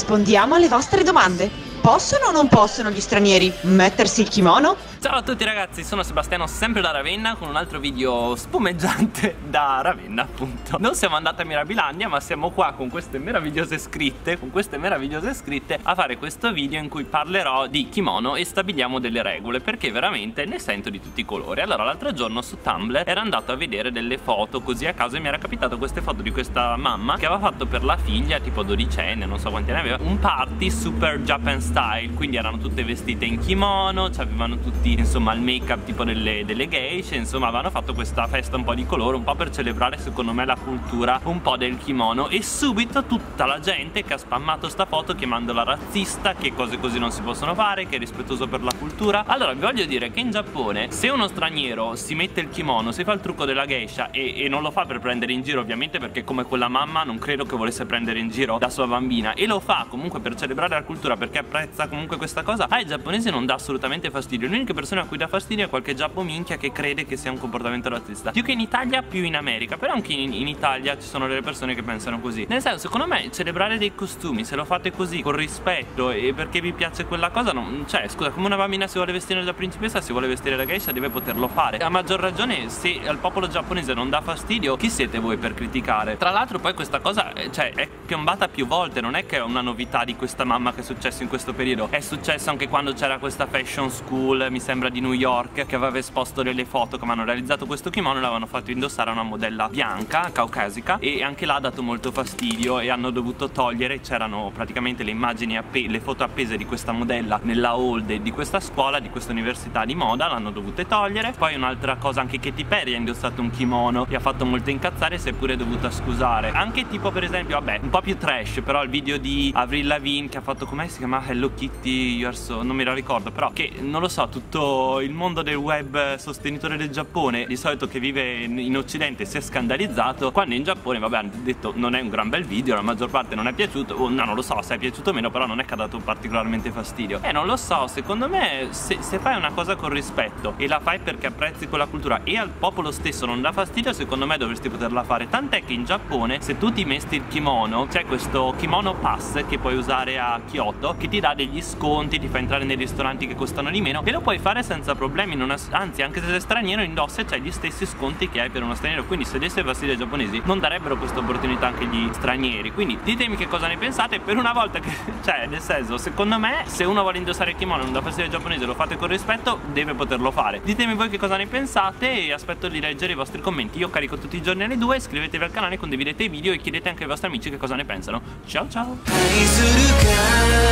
rispondiamo alle vostre domande. Possono o non possono gli stranieri mettersi il kimono? Ciao a tutti ragazzi, sono Sebastiano, sempre da Ravenna, con un altro video spumeggiante da Ravenna, appunto. Non siamo andati a Mirabilandia, ma siamo qua con queste meravigliose scritte, a fare questo video in cui parlerò di kimono e stabiliamo delle regole, perché veramente ne sento di tutti i colori. Allora, l'altro giorno su Tumblr ero andato a vedere delle foto così a caso e mi era capitato queste foto di questa mamma che aveva fatto per la figlia, tipo 12enne, non so quanti ne aveva, un party super Japan style, quindi erano tutte vestite in kimono, avevano tutti insomma il make up tipo delle geishe, insomma avevano fatto questa festa un po' di colore, un po' per celebrare secondo me la cultura un po' del kimono, e subito tutta la gente che ha spammato sta foto chiamandola razzista, che cose così non si possono fare, che è rispettoso per la cultura. Allora vi voglio dire che in Giappone se uno straniero si mette il kimono, si fa il trucco della geisha e non lo fa per prendere in giro ovviamente, perché come quella mamma non credo che volesse prendere in giro la sua bambina, e lo fa comunque per celebrare la cultura perché apprezza comunque questa cosa, ai giapponesi non dà assolutamente fastidio. L'unica persona a cui dà fastidio è qualche giappo minchia che crede che sia un comportamento razzista, più che in Italia più in America, però anche in Italia ci sono delle persone che pensano così. Nel senso, secondo me celebrare dei costumi, se lo fate così con rispetto e perché vi piace quella cosa, non, cioè scusa, come una bambina si vuole vestire da principessa, si vuole vestire da geisha, deve poterlo fare. A maggior ragione se al popolo giapponese non dà fastidio, chi siete voi per criticare? Tra l'altro poi questa cosa cioè è piombata più volte, non è che è una novità di questa mamma che è successo in questo periodo, è successo anche quando c'era questa fashion school, mi sembra di New York, che aveva esposto delle foto come hanno realizzato questo kimono e l'avevano fatto indossare a una modella bianca, caucasica, e anche là ha dato molto fastidio e hanno dovuto togliere, c'erano praticamente le immagini, le foto appese di questa modella nella hall di questa scuola, di questa università di moda, l'hanno dovute togliere. Poi un'altra cosa, anche Katy Perry ha indossato un kimono e ha fatto molto incazzare, si è pure dovuta scusare. Anche tipo per esempio, vabbè, un po' più trash, però il video di Avril Lavigne che ha fatto, come si chiama? Hello Kitty, you are so... non me la ricordo, però che non lo so, tutto il mondo del web sostenitore del Giappone di solito che vive in occidente si è scandalizzato, quando in Giappone vabbè hanno detto non è un gran bel video, la maggior parte non è piaciuto, o no, non lo so se è piaciuto o meno, però non è che ha dato particolarmente fastidio. Non lo so, secondo me se fai una cosa con rispetto e la fai perché apprezzi quella cultura e al popolo stesso non dà fastidio, secondo me dovresti poterla fare. Tant'è che in Giappone se tu ti mesti il kimono, c'è questo kimono pass che puoi usare a Kyoto, che ti dà degli sconti, ti fa entrare nei ristoranti che costano di meno e lo puoi fare senza problemi, anzi anche se sei straniero indossa e c'hai gli stessi sconti che hai per uno straniero, quindi se desse fastidio ai giapponesi non darebbero questa opportunità anche agli stranieri. Quindi ditemi che cosa ne pensate, per una volta che cioè nel senso, secondo me se uno vuole indossare il kimono e non dà fastidio ai giapponesi, lo fate con rispetto, deve poterlo fare. Ditemi voi che cosa ne pensate e aspetto di leggere i vostri commenti. Io carico tutti i giorni alle 2, iscrivetevi al canale, condividete i video e chiedete anche ai vostri amici che cosa ne pensano. Ciao ciao.